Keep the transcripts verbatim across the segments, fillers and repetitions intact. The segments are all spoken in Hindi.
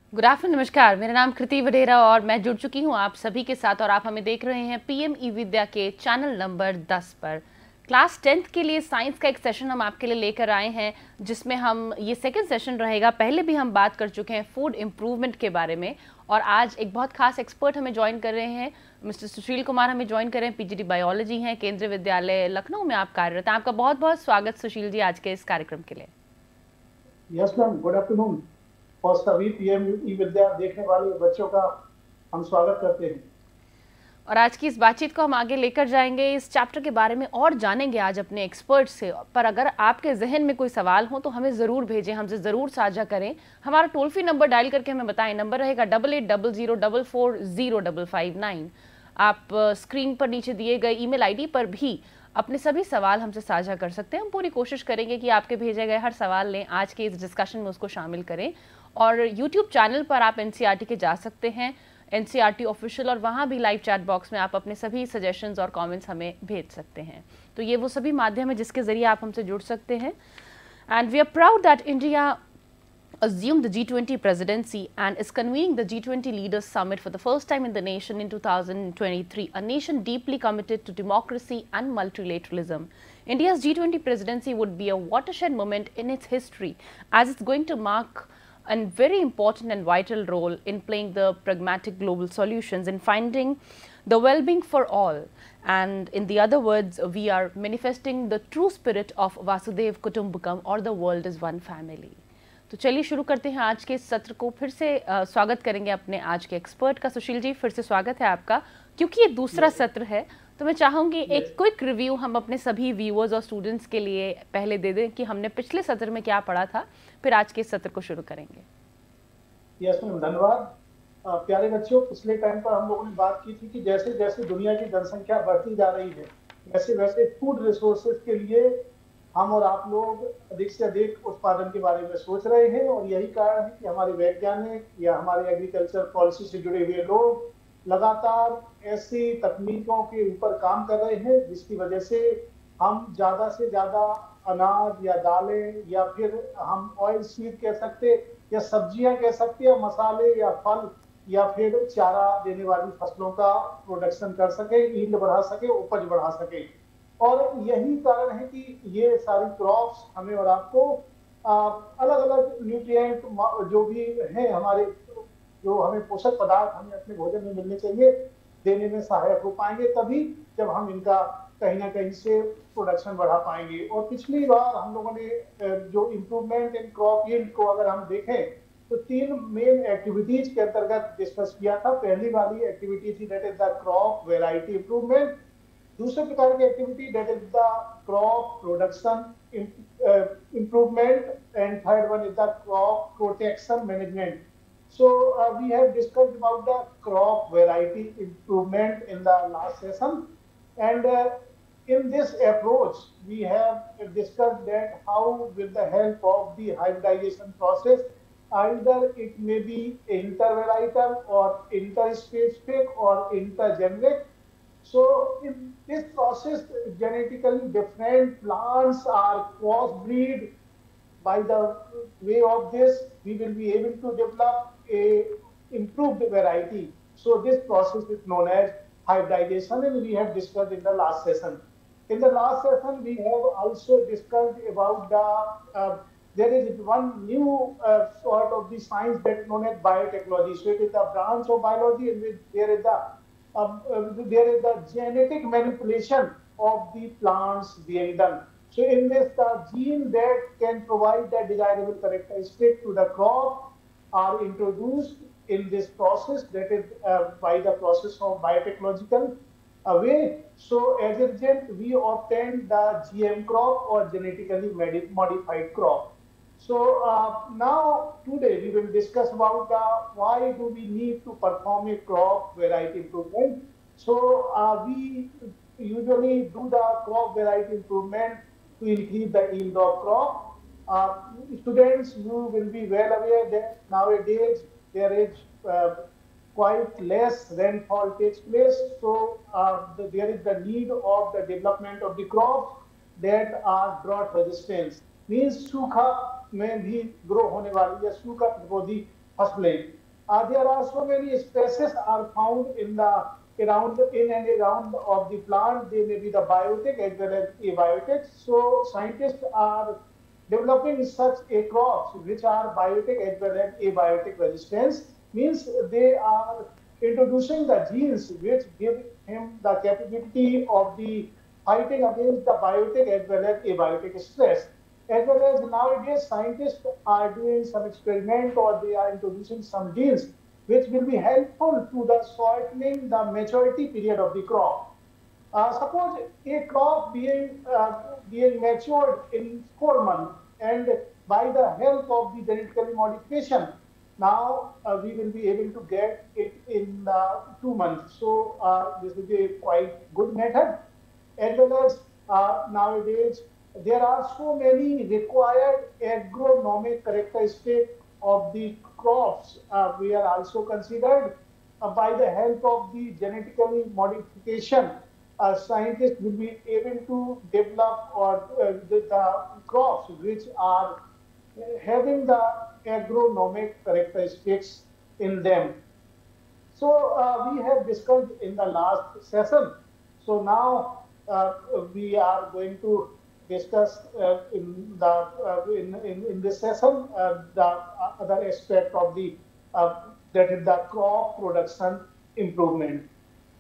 गुड आफ्टरनून, नमस्कार। मेरा नाम कृति वडेरा और मैं जुड़ चुकी हूं आप सभी के साथ और आप हमें देख रहे हैं पीएम ई विद्या के चैनल नंबर दस पर। क्लास टेंथ के लिए साइंस का एक सेशन हम आपके लिए लेकर आए हैं, जिसमें हम ये सेकंड सेशन रहेगा। पहले भी हम बात कर चुके हैं फूड इम्प्रूवमेंट के बारे में और आज एक बहुत खास एक्सपर्ट हमें ज्वाइन कर रहे हैं। मिस्टर सुशील कुमार हमें ज्वाइन कर रहे हैं, पीजीडी बायोलॉजी हैं, केंद्रीय विद्यालय लखनऊ में आप कार्यरत हैं। आपका बहुत बहुत स्वागत सुशील जी आज के इस कार्यक्रम के लिए। Yes ma'am, good afternoon. और सभी पीएम ई विद्या देखने वाले बच्चों का हम स्वागत करते हैं। और आज की इस बातचीत को हम आगे लेकर जाएंगे, इस चैप्टर के बारे में और जानेंगे आज अपने एक्सपर्ट से। पर अगर आपके जहन में कोई सवाल हो तो हमें ज़रूर भेजें, हमसे ज़रूर साझा करें। हमारा टोल फ्री नंबर डायल करके हमें बताएं। नंबर रहेगा double eight double zero double four zero double five nine. आप स्क्रीन पर नीचे दिए गए ईमेल आईडी पर भी अपने सभी सवाल हमसे साझा कर सकते हैं। हम पूरी कोशिश करेंगे कि आपके भेजे गए हर सवाल लें, आज के इस डिस्कशन में उसको शामिल करें। और यूट्यूब चैनल पर आप एनसीईआरटी के जा सकते हैं, एनसीईआरटी ऑफिशियल, और वहाँ भी लाइव चैट बॉक्स में आप अपने सभी सजेशंस और कमेंट्स हमें भेज सकते हैं। तो ये वो सभी माध्यम है जिसके जरिए आप हमसे जुड़ सकते हैं। And we are proud that India assumed the G twenty presidency and is convening the G twenty Leaders Summit for the first time in the nation in two thousand twenty-three, a nation deeply committed to democracy and multilateralism. India's G twenty presidency would be a watershed moment in its history, as it's going to mark a very important and vital role in playing the pragmatic global solutions in finding the well-being for all. And in the other words, we are manifesting the true spirit of Vasudev Kutumbakam, or the world is one family. तो चलिए शुरू करते हैं आज के इस सत्र को। फिर से आ, स्वागत करेंगे अपने आज के एक्सपर्ट का। सुशील जी, फिर से स्वागत है आपका। क्योंकि ये दूसरा सत्र है तो मैं चाहूंगी एक क्विक रिव्यू हम अपने सभी व्यूअर्स और स्टूडेंट्स के लिए पहले दे दें कि हमने पिछले सत्र में क्या पढ़ा था, फिर आज के इस सत्र को शुरू करेंगे। यस मैम, धन्यवाद। प्यारे बच्चों, पिछले टाइम पर हम लोगों ने बात की थी कि जैसे जैसे दुनिया की जनसंख्या बढ़ती जा रही है, वैसे वैसे फूड रिसोर्सेज के लिए हम और आप लोग अधिक से अधिक उत्पादन के बारे में सोच रहे हैं। और यही कारण है कि हमारे वैज्ञानिक या हमारे एग्रीकल्चर पॉलिसी से जुड़े हुए लोग लगातार ऐसी तकनीकों के ऊपर काम कर रहे हैं जिसकी वजह से हम ज्यादा से ज्यादा अनाज या दालें या फिर हम ऑयल सीड कह सकते या सब्जियां कह सकते या मसाले या फल या फिर चारा देने वाली फसलों का प्रोडक्शन कर सके, यील्ड बढ़ा सके, उपज बढ़ा सके। और यही कारण है कि ये सारी क्रॉप्स हमें और आपको अलग अलग न्यूट्रिएंट जो भी है हमारे, जो हमें पोषक पदार्थ हमें अपने भोजन में मिलने चाहिए, देने में सहायक हो पाएंगे, तभी जब हम इनका कहीं ना कहीं से प्रोडक्शन बढ़ा पाएंगे। और पिछली बार हम लोगों ने जो इम्प्रूवमेंट इन क्रॉप यील्ड को अगर हम देखें तो तीन मेन एक्टिविटीज के अंतर्गत डिस्कस किया था। पहली वाली एक्टिविटी थी that is the crop variety improvement. दूसरे प्रकार की activity that is the crop production improvement and third one is the crop protection management. So uh, we have discussed about the crop variety improvement in the last session, and uh, in this approach we have discussed that how with the help of the hybridization process, either it may be intervarietal or interspecific or intergeneric. So in this process, genetically different plants are crossbreed. By the way of this, we will be able to develop a improved variety. So this process is known as hybridization, and we have discussed in the last session. In the last session, we have also discussed about the uh, there is one new uh, sort of the science that is known as biotechnology. So it is the branch of biology in which there is the um, uh, there is the genetic manipulation of the plants being done. So in this, the gene that can provide the desirable characteristic to the crop are introduced in this process, that is uh, by the process of biotechnological uh, way. So as a result, we obtain the G M crop or genetically modified crop. So uh, now today we will discuss about the why do we need to perform a crop variety improvement. So uh, we usually do the crop variety improvement to increase the yield of crop. Uh, students, you will be well aware that nowadays there is uh, quite less rainfall takes place. So uh, the, there is the need of the development of the crops that are drought resistant. Means सूखा में भी ग्रो होने वाली या सूखा प्रतिरोधी फसलें. Uh, there are so many species are found in the around in and around of the plant. They may be the biotic as well as abiotic. So scientists are developing such a crops which are biotic as well as abiotic resistance. Means they are introducing the genes which give him the capability of the fighting against the biotic as well as abiotic stress. As well as nowadays, scientists are doing some experiment or they are introducing some genes which will be helpful to the shortening the maturity period of the crop. Uh, suppose a crop being uh, being matured in four months, and by the help of the genetically modification, now uh, we will be able to get it in uh, two months. So uh, this is a quite good method. As well as uh, nowadays, there are so many required agronomic characteristics of the crops. Uh, we are also considered uh, by the help of the genetically modification. Uh, scientists will be able to develop or uh, the, the crops which are having the agronomic characteristics in them. So uh, we have discussed in the last session. So now uh, we are going to discuss uh, in the uh, in, in in this session uh, the other aspect of the uh, that is the crop production improvement.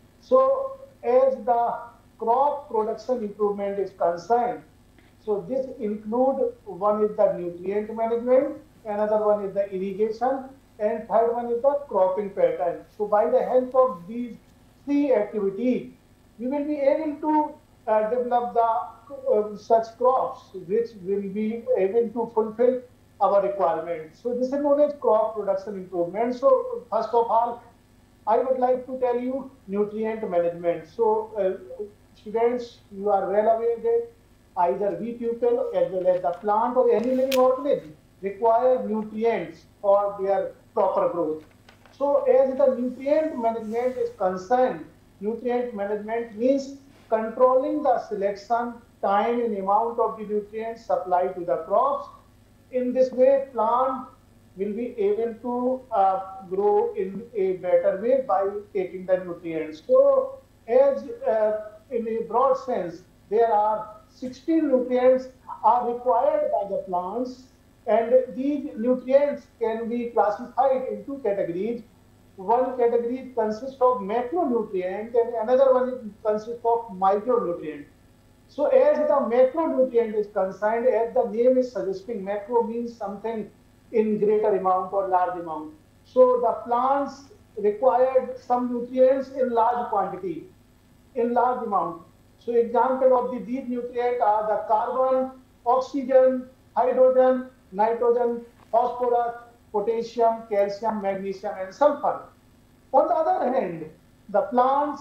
So as the crop production improvement is concerned, so this include one is the nutrient management, another one is the irrigation, and third one is the cropping pattern. So by the help of these three activities, we will be able to uh, develop the uh, such crops which will be able to fulfill our requirements. So this is known as crop production improvement. So first of all, I would like to tell you nutrient management. So, uh, students, you are well aware that either we people as well as the plant or any living organism require nutrients for their proper growth. So, as the nutrient management is concerned, nutrient management means controlling the selection, time, and amount of the nutrients supplied to the crops. In this way, plant will be able to uh, grow in a better way by taking the nutrients. So, as uh, in a broad sense, there are sixteen nutrients are required by the plants, and these nutrients can be classified into categories. One category consists of macronutrient, and another one consists of micronutrient. So as the macronutrient is concerned, as the name is suggesting, macro means something in greater amount or large amount. So the plants required some nutrients in large quantity, in large amount. So example of the, these nutrients are the carbon, oxygen, hydrogen, nitrogen, phosphorus, potassium, calcium, magnesium, and sulfur. On the other hand, the plants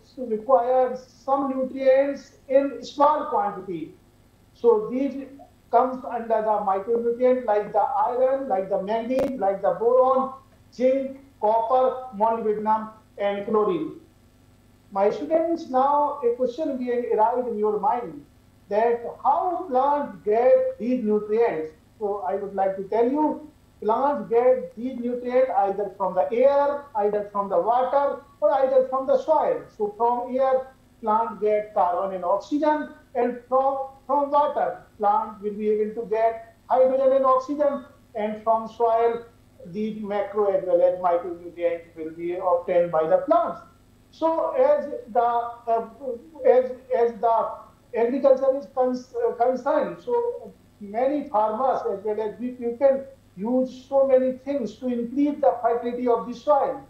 require some nutrients in small quantity. So these comes under the micronutrient like the iron, like the manganese, like the boron, zinc, copper, molybdenum, and chlorine. My students, now a question being arise in your mind that how plants get these nutrients. So I would like to tell you, plants get these nutrients either from the air, either from the water, or either from the soil. So from air, plants get carbon and oxygen, and from, from water, plant will be able to get hydrogen and oxygen, and from soil, these macro as well as micronutrients will be obtained by the plants. So as the uh, as as the agriculture is cons uh, concerned, so many farmers as well as we people use so many things to increase the fertility of the soil.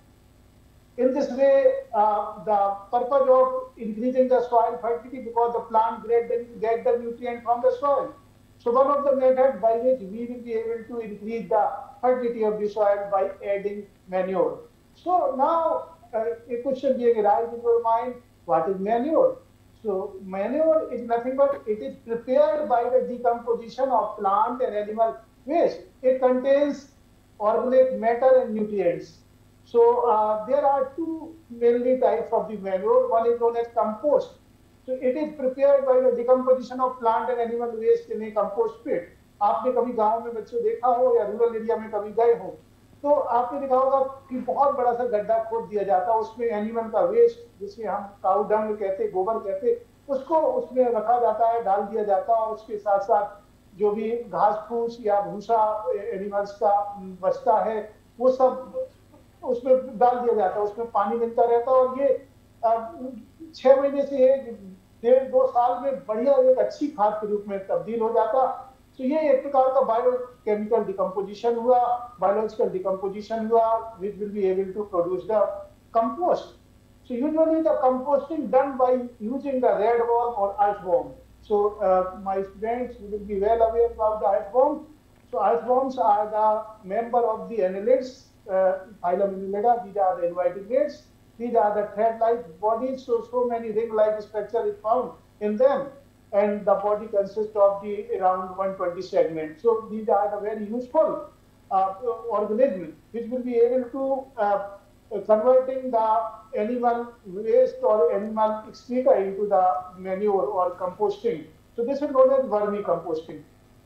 In this way, uh, the purpose of increasing the soil fertility because the plant get the, get the nutrient from the soil. So one of the methods by which we will be able to increase the fertility of the soil by adding manure. So now uh, a question being arise in your mind, what is manure? So manure is nothing but it is prepared by the decomposition of plant and animal waste. It contains organic matter and nutrients. So uh, there are two mainly types of the manure. One is known as compost. So it is prepared by the decomposition of plant and animal waste in a compost pit. आपने कभी गांव में बच्चों देखा हो या रूरल एरिया में कभी गए हो तो आपने देखा होगा कि बहुत बड़ा सा गड्ढा खोद दिया जाता, उसमें एनिमल का वेस्ट, जिसे हम काऊ डंग कहते, गोबर कहते, उसको उसमें रखा जाता है, डाल दिया जाता है, और उसके साथ साथ जो भी घास फूस या भूसा एनिमल्स का बचता है वो सब उसमें डाल दिया जाता है, उसमें पानी मिलता रहता है, और ये छह महीने से डेढ़ दो साल में बढ़िया एक अच्छी खाद के रूप में तब्दील हो जाता। तो ये एक प्रकार का बायोकेमिकल डिकम्पोजिशन हुआ, बायोलॉजिकल डिकम्पोजिशन हुआ, which will be able to produce the compost. So usually the composting done by using the red worm or earthworm. So uh, my students will be well aware about the earthworm. So earthworms are the member of the annelids, uh, phylum Annelida. These are the invertebrates. These are the thread-like bodies. So so many ring-like structure is found in them, and the body consists of the around one hundred twenty segments. So these are the very useful uh, organisms which will be able to uh, converting the animal waste or animal excreta into the manure or composting. So this is known as vermicomposting.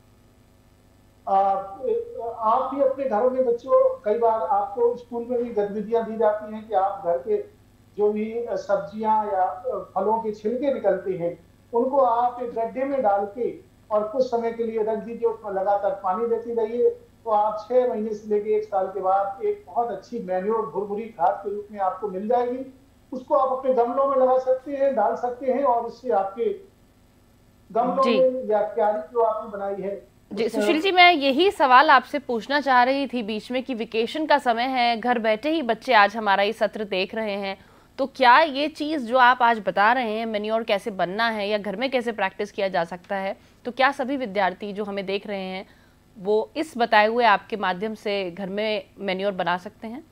आप भी अपने घरों में बच्चों, कई बार आपको स्कूल में भी गतिविधियां दी जाती हैं कि आप घर के जो भी सब्जियां या फलों के छिलके निकलते हैं उनको आप एक गड्ढे में डाल के और कुछ समय के लिए रख दीजिए, उसमें लगातार पानी देती रहिए, तो आप छह महीने से लेके एक साल के बाद एक बहुत अच्छी मैन्योर भुरभुरी खाद के रूप में आपको मिल जाएगी। उसको आप अपने गमलों में लगा सकते हैं, डाल सकते हैं, और इससे आपके गमलों में या क्यारी जो आपने बनाई है। जी सुशील जी, मैं यही सवाल आपसे पूछना चाह रही थी बीच में कि वेकेशन का समय है, घर बैठे ही बच्चे आज हमारा ये सत्र देख रहे हैं, तो क्या ये चीज़ जो आप आज बता रहे हैं मैन्योर कैसे बनना है या घर में कैसे प्रैक्टिस किया जा सकता है, तो क्या सभी विद्यार्थी जो हमें देख रहे हैं वो इस बताए हुए आपके माध्यम से घर में मैन्योर बना सकते हैं?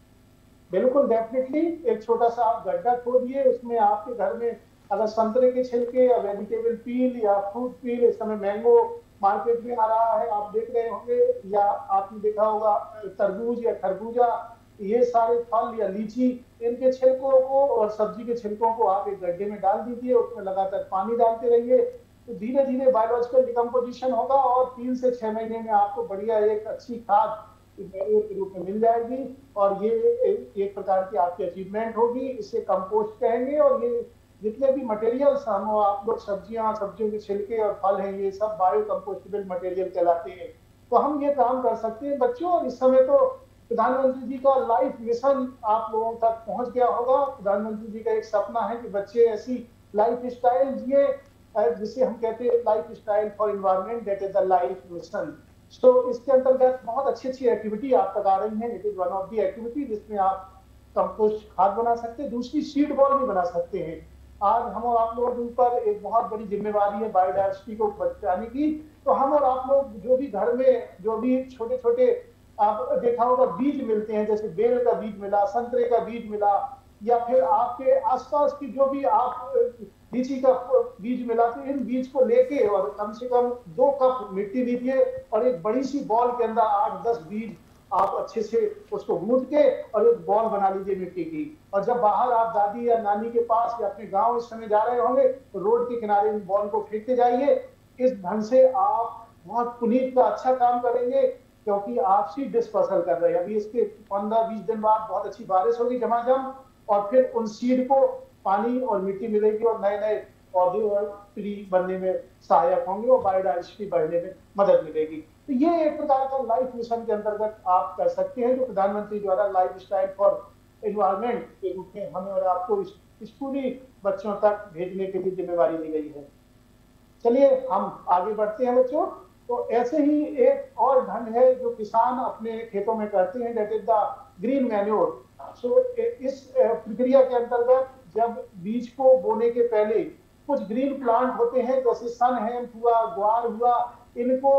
बिल्कुल, डेफिनेटली। एक छोटा सा आप गड्ढा खोदिए, उसमें आपके घर में अगर संतरे के छिलके या वेजिटेबल पील या फ्रूट पील, इस समय मैंगो मार्केट में आ रहा है, आप देख रहे होंगे, या आपने देखा होगा तरबूज या खरबूजा, ये सारे फल या लीची, इनके छिलकों को और सब्जी के छिलकों को आप एक गड्ढे में डाल दीजिए, उसमें लगातार पानी डालते रहिए, तो धीरे धीरे बायोलॉजिकल डिकम्पोजिशन होगा और तीन से छह महीने में आपको बढ़िया एक अच्छी खाद मैन्योर के रूप में मिल जाएगी, और ये एक प्रकार की आपकी अचीवमेंट होगी। इसे कंपोस्ट कहेंगे, और ये जितने भी मटेरियल्स हम आप लोग सब्जियां सब्जियों के छिलके और फल हैं, ये सब बायो कंपोस्टेबल मटेरियल कहलाते हैं। तो हम ये काम कर सकते हैं बच्चों। और इस समय तो प्रधानमंत्री जी का लाइफ मिशन आप लोगों तक पहुंच गया होगा। प्रधानमंत्री जी का एक सपना है कि बच्चे ऐसी लाइफ स्टाइल जिए जिसे हम कहते हैं lifestyle for environment, that is the life mission. So इसके अंतर्गत बहुत अच्छी अच्छी एक्टिविटी आप तक आ रही है। It is one of the activity जिसमें आप कंपोस्ट खाद बना सकते हैं, दूसरी सीड बॉल भी बना सकते हैं। आज हम और आप लोगों के ऊपर एक बहुत बड़ी जिम्मेवारी है बायोडायवर्सिटी को बचाने की। तो हम और आप लोग जो भी घर में जो भी छोटे छोटे आप देखा होगा बीज मिलते हैं, जैसे बेल का बीज मिला, संतरे का बीज मिला, या फिर आपके आसपास की जो भी आप लीची का बीज मिला, तो इन बीज को लेके और कम से कम दो कप मिट्टी लीजिए और एक बड़ी सी बॉल के अंदर आठ दस बीज आप अच्छे से उसको गूंथ के और एक बॉल बना लीजिए मिट्टी की। और जब बाहर आप दादी या नानी के पास या अपने गांव इस समय जा रहे होंगे तो रोड के किनारे इन बॉल को फेंकते जाइए। इस ढंग से आप बहुत पुनीत का अच्छा काम करेंगे, क्योंकि आप सीड डिस्पर्सल कर रहे हैं। अभी इसके पंद्रह बीस दिन बाद बहुत अच्छी बारिश होगी झमाझम, और फिर उन सीड को पानी और मिट्टी मिलेगी और नए नए पौधे और ट्री बनने में सहायक होंगे और बायोडायवर्सिटी बढ़ने में मदद मिलेगी। तो ये एक प्रकार का लाइफ मिशन के अंतर्गत आप कर सकते हैं, जो प्रधानमंत्री द्वारा लाइफ स्टाइल फॉर एनवायरनमेंट के रूप में हमें और आपको इस स्कूली बच्चों तक भेजने के लिए जिम्मेवारी दी गई है। चलिए हम आगे बढ़ते हैं बच्चों। तो ऐसे ही एक और ढंग है जो किसान अपने खेतों में करते हैं, that is the green manure. So इस प्रक्रिया के अंतर्गत जब बीज को बोने के पहले कुछ ग्रीन प्लांट होते हैं, जैसे सन हेम्प हुआ, ग्वार हुआ, इनको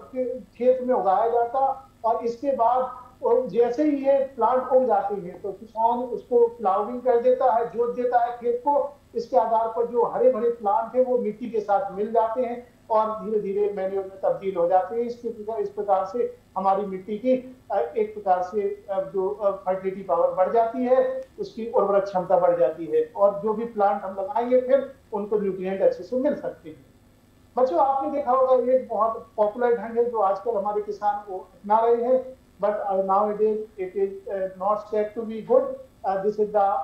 खेत में उगाया जाता, और इसके बाद जैसे ही ये प्लांट उग जाते हैं तो किसान उसको प्लाउइंग कर देता है, जोत देता है खेत को। इसके आधार पर जो हरे भरे प्लांट है वो मिट्टी के साथ मिल जाते हैं और धीरे धीरे मैन्योर में तब्दील हो जाते हैं। इसके इस प्रकार से हमारी मिट्टी की एक प्रकार से जो फर्टिलिटी पावर बढ़ जाती है, उसकी उर्वरक क्षमता बढ़ जाती है, और जो भी प्लांट हम लगाएंगे फिर उनको न्यूट्रिएंट अच्छे से मिल सकते हैं। बच्चों आपने देखा होगा ये बहुत पॉपुलर ढंग है जो आजकल हमारे किसान को अपना रहे हैं, but uh, nowadays it is uh, not said to be good. Uh, this is the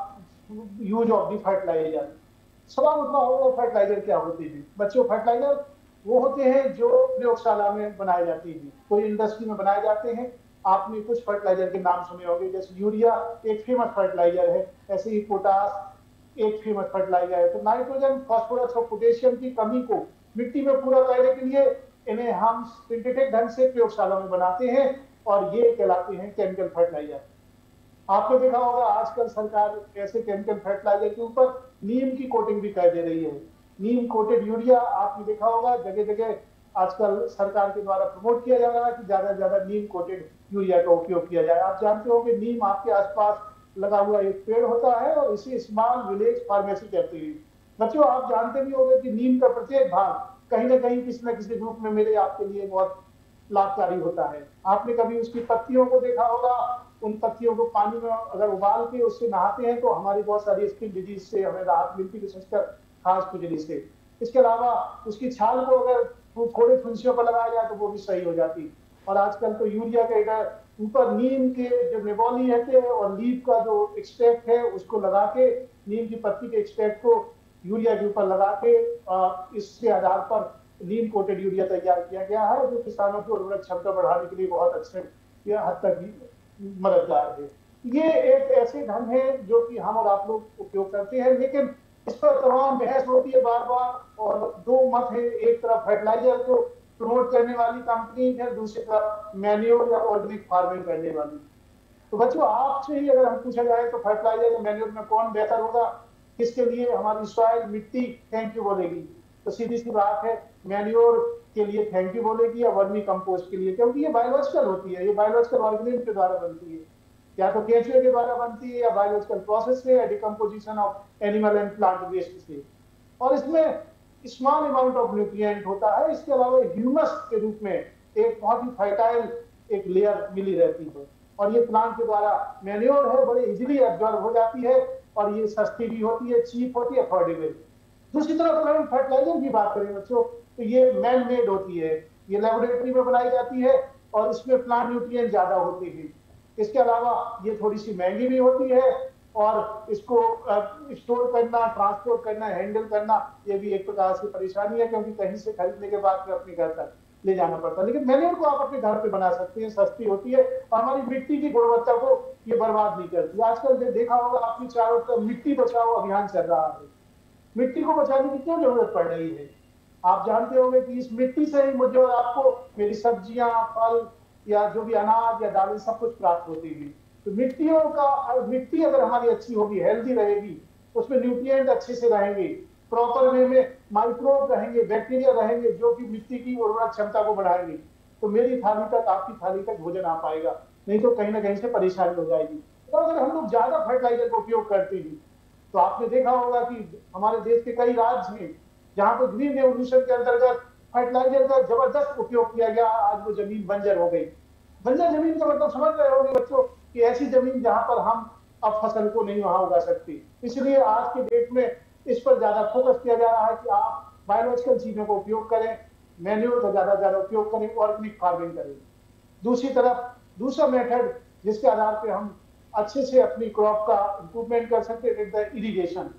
use of the fertilizer. सवाल उठना होगा फर्टिलाइजर क्या होते हैं बच्चों। फर्टिलाइजर वो होते हैं जो प्रयोगशाला में बनाए जाते हैं, कोई इंडस्ट्री में बनाए जाते हैं। आपने कुछ फर्टिलाइजर के नाम सुने होंगे, जैसे यूरिया एक फेमस फर्टिलाइजर है, ऐसे ही पोटास एक फेमस फर्टिलाइजर है। तो नाइट्रोजन, फास्फोरस और पोटेशियम की कमी को मिट्टी में पूरा करने के लिए इन्हें हम सिंथेटिक ढंग से प्रयोगशाला में बनाते हैं और ये कहलाते हैं केमिकल फर्टिलाइजर। आपने देखा होगा आजकल सरकार ऐसे केमिकल फर्टिलाइजर के ऊपर नीम की कोटिंग भी कर दे रही है। नीम कोटेड यूरिया आपने देखा होगा जगह जगह आजकल सरकार के द्वारा प्रमोट किया जा रहा है कि ज्यादा से ज्यादा नीम कोटेड यूरिया का उपयोग किया जाए। आप जानते हो कि नीम आपके आसपास लगा हुआ एक पेड़ होता है और इसे स्मॉल विलेज फार्मेसी कहते हैं। बच्चों आप जानते भी होंगे कि नीम का प्रत्येक भाग कहीं ना कहीं किसी न किसी रूप में मेरे आपके लिए बहुत लाभकारी होता है। आपने कभी उसकी पत्तियों को देखा होगा, उन पत्तियों को पानी में अगर उबाल के उससे नहाते हैं तो हमारी बहुत सारी स्किन डिजीज से हमें राहत मिलती है, विशेषकर खास खुजली से। इसके अलावा उसकी छाल को अगर थोड़े फुंसियों पर लगाया जाए तो वो भी सही हो जाती। और आजकल तो यूरिया के ऊपर नीम के जो निबोली रहते हैं और लीफ का जो एक्सट्रैक्ट है उसको लगा के, नीम की पत्ती के एक्सट्रैक्ट को यूरिया के ऊपर लगा के इसके आधार पर नीम कोटेड यूरिया तैयार किया गया है, जो किसानों की उर्वरक क्षमता बढ़ाने के लिए बहुत अच्छे हद तक मददगार है। ये एक ऐसे ढंग है जो कि हम और आप लोग उपयोग करते हैं, लेकिन इस पर तमाम बहस होती है बार बार और दो मत है। एक तरफ फर्टिलाइजर को प्रमोट करने वाली कंपनी है, दूसरी तरफ मैन्योर या ऑर्गेनिक फार्मिंग करने वाली। तो बच्चों आपसे ही अगर हम पूछा जाए तो फर्टिलाइजर या मैन्योर में कौन बेहतर होगा, किसके लिए हमारी सॉइल मिट्टी थैंक यू बोलेगी, तो सीधी सी बात है मैन्योर के लिए थैंक यू बोलेगी या वर्मी कंपोस्ट के लिए, क्योंकि ये बायोलॉजिकल होती है, ये बायोलॉजिकल ऑर्गेनिज्म के द्वारा बनती है, या तो केंचुए के द्वारा बनती है या बायोलॉजिकल प्रोसेस से या decomposition of animal and plant waste से। और इसमें स्मॉल अमाउंट ऑफ न्यूट्रिएंट होता है। इसके अलावा ह्यूमस के रूप में एक बहुत ही फर्टाइल एक लेयर मिली रहती है और ये प्लांट के द्वारा मैन्योर है बड़े इजीली एब्जॉर्ब हो जाती है और ये सस्ती भी होती है, चीप होती है, अफोर्डेबल। दूसरी तरफ अगर हम फर्टिलाइजर की बात करें बच्चों तो ये मैन मेड होती है, ये लेबोरेटरी में बनाई जाती है और इसमें प्लांट न्यूट्रिएंट ज्यादा होते हैं। इसके अलावा ये थोड़ी सी महंगी भी होती है और इसको स्टोर करना, ट्रांसपोर्ट करना, हैंडल करना ये भी एक प्रकार से परेशानी है, क्योंकि कहीं से खरीदने के बाद फिर अपने घर तक ले जाना पड़ता है। लेकिन मैन्योर को आप अपने घर पे बना सकते हैं, सस्ती होती है और हमारी मिट्टी की गुणवत्ता को ये बर्बाद नहीं करती। आजकल देखा होगा आपकी चारों तरफ मिट्टी बचाओ अभियान चल रहा है। मिट्टी को बचाने की क्यों जरूरत पड़ रही है? आप जानते होंगे कि इस मिट्टी से ही मुझे और आपको मेरी सब्जियां, फल या जो भी अनाज या दालें सब कुछ प्राप्त होती है। तो मिट्टियों का मिट्टी अगर हमारी अच्छी होगी, हेल्दी रहेगी, उसमें न्यूट्रिएंट अच्छे से रहेंगे, प्रॉपर वे में माइक्रोब रहेंगे, बैक्टीरिया रहेंगे जो कि मिट्टी की उर्वरक क्षमता को बढ़ाएंगे, तो मेरी थाली तक, आपकी थाली तक भोजन आ पाएगा। नहीं तो कहीं ना कहीं से परेशानी हो जाएगी। तो अगर हम लोग ज्यादा फर्टिलाइजर का उपयोग करते हैं तो आपने देखा होगा कि हमारे देश के कई राज्य हैं जहां पर ग्रीन रेवोल्यूशन के अंतर्गत फर्टिलाइजर का जबरदस्त उपयोग किया गया, आज वो जमीन बंजर हो गई। बंजर जमीन का मतलब समझ रहे होंगे बच्चों कि ऐसी जमीन जहां पर हम अब फसल को नहीं वहां उगा सकते। इसलिए आज के डेट में इस पर ज्यादा फोकस किया जा रहा है कि आप बायोलॉजिकल चीजों का उपयोग करें, मैन्योर का ज्यादा ज्यादा उपयोग करें, ऑर्गेनिक फार्मिंग करें। दूसरी तरफ दूसरा मेथड जिसके आधार पर हम अच्छे से अपनी क्रॉप का इंप्रूवमेंट कर सकते हैं, इरिगेशन।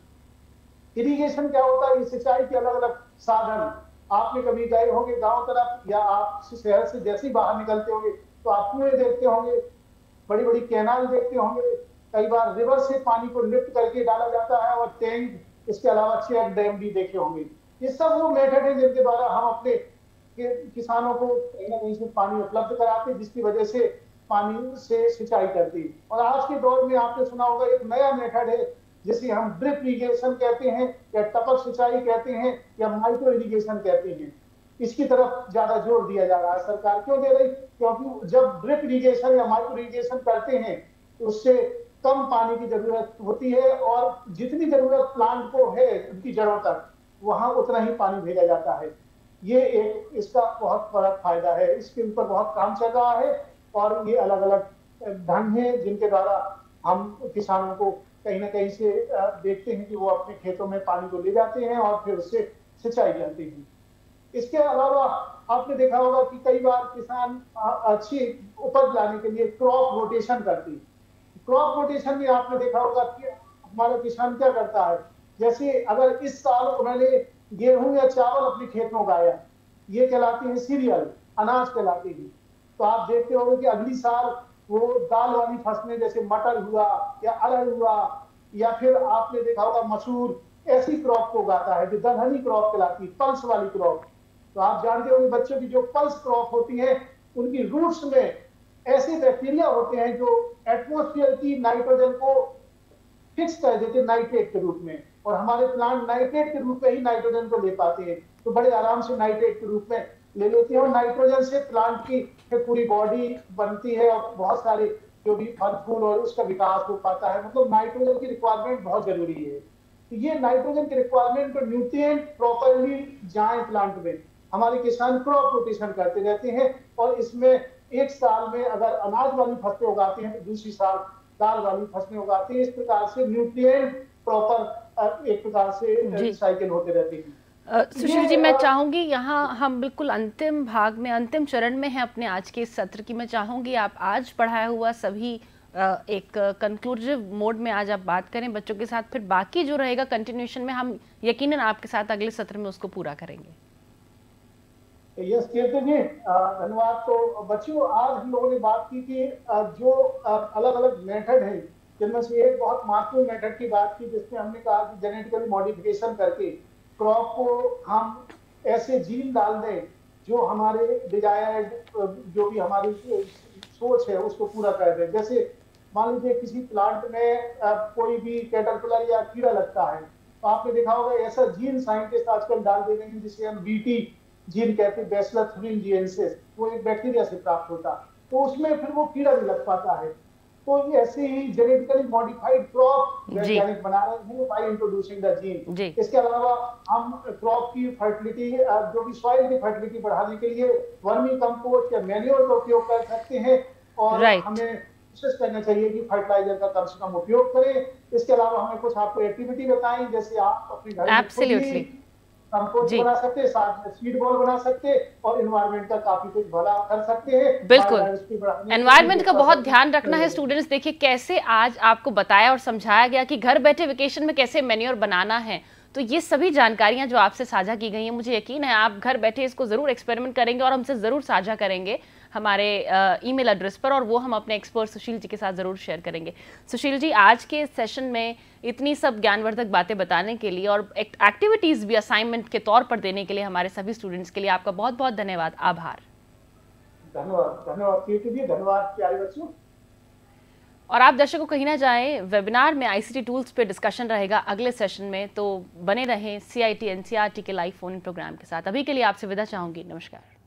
इरिगेशन क्या होता है? सिंचाई के अलग अलग साधन। आपने कभी गए होंगे गांव तरफ या आप शहर से जैसे ही बाहर निकलते होंगे तो आप कुएं देखते होंगे, बड़ी बड़ी कैनाल देखते होंगे, कई बार रिवर से पानी को लिफ्ट करके डाला जाता है और टैंक, इसके अलावा चेक डैम भी देखे होंगे। ये सब वो मेथड है जिनके द्वारा हम अपने किसानों को कहीं ना कहीं से पानी उपलब्ध कराते, जिसकी वजह से पानी से सिंचाई करती। और आज के दौर में आपने सुना होगा एक नया मेथड है जिसे हम ड्रिप इरिगेशन कहते हैं या टपक सिंचाई कहते हैं या माइक्रो इरिगेशन कहते हैं। इसकी तरफ ज्यादा जोर दिया जा रहा है। सरकार क्यों दे रही? क्योंकि जब ड्रिप इरिगेशन या माइक्रो इरिगेशन करते हैं तो उससे कम पानी की जरूरत होती है और जितनी जरूरत प्लांट को है उनकी जड़ों तक वहां उतना ही पानी भेजा जाता है। ये एक इसका बहुत बड़ा फायदा है। इसके ऊपर बहुत काम चल रहा है और ये अलग अलग ढंग है जिनके द्वारा हम किसानों को कहीं ना कहीं से देखते हैं कि वो अपने खेतों में पानी को ले जाते हैं और फिर उससे सिंचाई करते हैं। इसके अलावा आपने देखा होगा कि कई बार किसान अच्छी उपज लाने के लिए क्रॉप रोटेशन करती है। क्रॉप रोटेशन में आपने देखा होगा कि हमारा किसान क्या करता है, जैसे अगर इस साल उन्होंने गेहूं या चावल अपने खेत में उगाया, ये कहलाते हैं सीरियल, अनाज कहलाते हैं, तो आप देखते होंगे कि अगली साल वो दाल वाली फसलें जैसे मटर हुआ या अरहर हुआ या फिर आपने देखा होगा मसूर, ऐसी क्रॉप को उगाता है जो दलहनी क्रॉप कहलाती है, पल्स वाली क्रॉप। तो आप जानते होंगे बच्चों की जो पल्स क्रॉप होती है उनकी रूट्स में ऐसे बैक्टीरिया होते हैं जो एटमॉस्फेयर की नाइट्रोजन को फिक्स कर देते हैं नाइट्रेट के रूप में, और हमारे प्लांट नाइट्रेट के रूप में ही नाइट्रोजन को ले पाते हैं, तो बड़े आराम से नाइट्रेट के रूप में ले लेते हैं और नाइट्रोजन से प्लांट की पूरी बॉडी बनती है और बहुत सारे जो भी फल फूल और उसका विकास हो पाता है। मतलब नाइट्रोजन की रिक्वायरमेंट बहुत जरूरी है। तो ये नाइट्रोजन की रिक्वायरमेंट और न्यूट्रिएंट प्रॉपरली जाए प्लांट में, हमारे किसान क्रॉप रोटेशन करते रहते हैं और इसमें एक साल में अगर अनाज वाली फसलें उगाते हैं तो दूसरी साल दाल वाली फसलें उगाते हैं। इस प्रकार से न्यूट्रिएंट प्रॉपर एक प्रकार से साइकिल होते रहते हैं। सुशील जी, मैं चाहूंगी यहाँ हम बिल्कुल अंतिम भाग में, अंतिम चरण में हैं अपने आज के सत्र की। मैं चाहूंगी आप आज पढ़ाया हुआ सभी एक कंक्लूसिव मोड में आज आप बात करें बच्चों के साथ, फिर बाकी जो रहेगा कंटिन्यूएशन में हम यकीनन आपके साथ अगले सत्र में उसको पूरा करेंगे। यस कीर्ति जी, धन्यवाद। तो बच्चों, आज हम लोगों ने बात की कि जो अलग अलग मेथड है जिनमें से एक बहुत महत्वपूर्ण मेथड की बात की जिसमें हमने कहा कि जेनेटिकली मॉडिफिकेशन करके क्रॉप को हम ऐसे जीन डाल दें जो हमारे डिजायर्ड जो भी हमारी सोच है उसको पूरा कर दें। जैसे मान लीजिए किसी प्लांट में कोई भी कैटरपिलर या कीड़ा लगता है तो आपने देखा होगा ऐसा जीन साइंटिस्ट आजकल डाल दे रहे हैं जिसे हम बीटी जीन कहते हैं, बैसिलस थुरिनजिएंसिस, वो एक बैक्टीरिया से प्राप्त होता, तो उसमें फिर वो कीड़ा नहीं लग पाता है। तो ये ऐसे ही जेनेटिकली मॉडिफाइड क्रॉप वैज्ञानिक बना रहे हैं बाय इंट्रोड्यूसिंग द जीन। इसके अलावा हम क्रॉप की फर्टिलिटी जो भी सॉइल की फर्टिलिटी बढ़ाने के लिए वर्मी कंपोस्ट या मैन्योर का उपयोग कर सकते हैं और right. हमें कोशिश करना चाहिए कि फर्टिलाइजर का कम से कम उपयोग करें। इसके अलावा हमें कुछ आपको एक्टिविटी बताएं, जैसे आप अपने घर में कंपोस्ट बना सकते हैं, साथ में सीड बॉल बना सकते हैं और एनवायरनमेंट का काफी कुछ भला कर सकते हैं। बिल्कुल, एनवायरनमेंट का बहुत ध्यान रखना है स्टूडेंट्स। देखिए कैसे आज आपको बताया और समझाया गया कि घर बैठे वेकेशन में कैसे मैन्योर बनाना है, तो ये सभी जानकारियां जो आपसे साझा की गई हैं, मुझे यकीन है आप घर बैठे इसको जरूर एक्सपेरिमेंट करेंगे और हमसे जरूर साझा करेंगे हमारे ईमेल एड्रेस पर, और वो हम अपने एक्सपर्ट सुशील जी के साथ ज़रूर शेयर करेंगे। सुशील जी, आज के सेशन में इतनी सब ज्ञानवर्धक बातें बताने के लिए और एक्टिविटीज़ भी असाइनमेंट के तौर पर देने के लिए हमारे सभी स्टूडेंट्स के लिए आपका बहुत बहुत धन्यवाद, आभार। धन्यवाद धन्यवाद कीर्ति जी, धन्यवाद प्यारे बच्चों। और आप दर्शकों कहीं ना जाएं, वेबिनार में आईसीटी टूल्स पे डिस्कशन रहेगा अगले सेशन में, तो बने रहें सीआईटी एनसीईआरटी के लाइव फोन प्रोग्राम के साथ। अभी के लिए आपसे विदा चाहूंगी, नमस्कार।